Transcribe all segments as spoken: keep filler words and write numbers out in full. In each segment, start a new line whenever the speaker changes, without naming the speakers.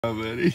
buddy.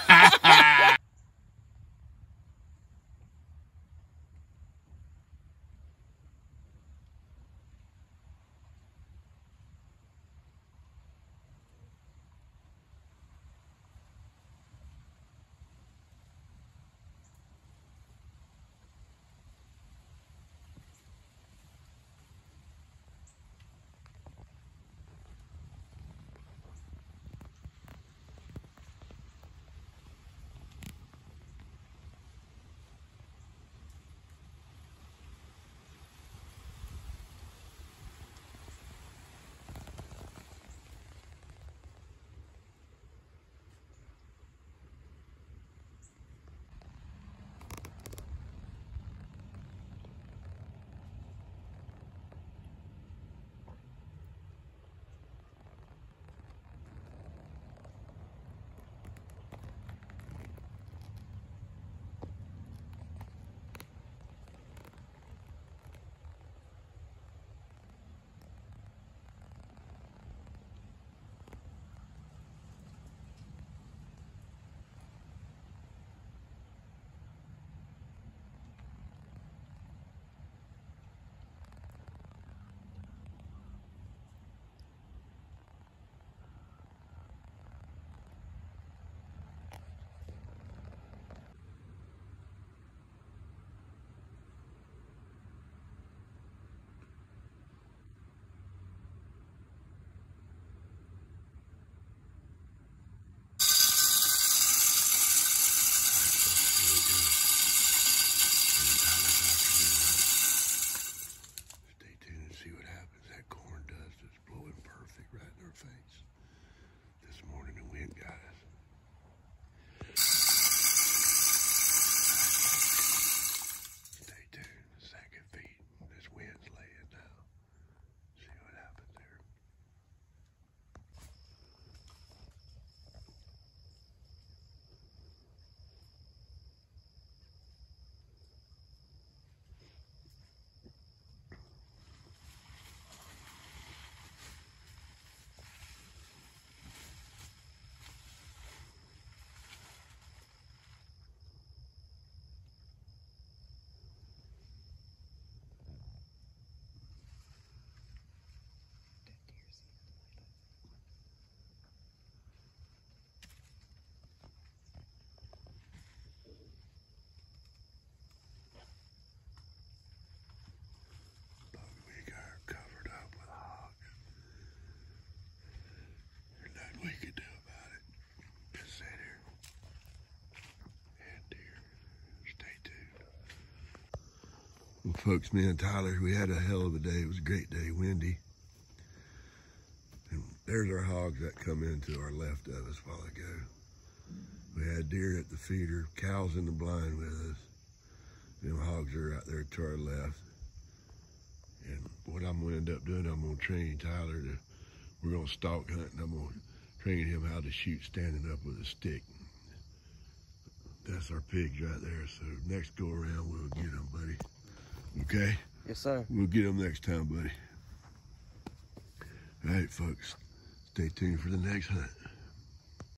Well, folks, me and Tyler, we had a hell of a day. It was a great day, windy. And there's our hogs that come into our left of us a while ago. We had deer at the feeder, cows in the blind with us. Them hogs are out there to our left. And what I'm gonna end up doing, I'm gonna train Tyler to, we're gonna stalk hunt, and I'm gonna train him how to shoot standing up with a stick. That's our pigs right there. So next go around, we'll get them, buddy. Okay?
Yes, sir.
We'll get them next time, buddy. All right, folks. Stay tuned for the next hunt.